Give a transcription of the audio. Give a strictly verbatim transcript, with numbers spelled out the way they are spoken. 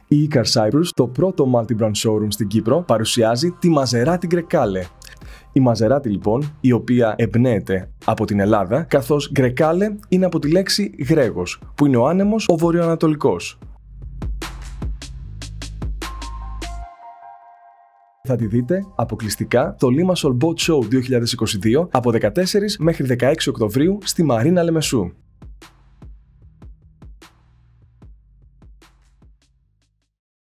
Η e-Car Cyprus, το πρώτο multi-brand showroom στην Κύπρο, παρουσιάζει τη Maserati Grecale. Η Maserati λοιπόν, η οποία εμπνέεται από την Ελλάδα, καθώς Grecale είναι από τη λέξη Γρέγος, που είναι ο άνεμος ο βορειοανατολικός. Θα τη δείτε αποκλειστικά το Limassol Boat Show δύο χιλιάδες είκοσι δύο από δεκατέσσερις μέχρι δεκαέξι Οκτωβρίου στη Marina Limassol.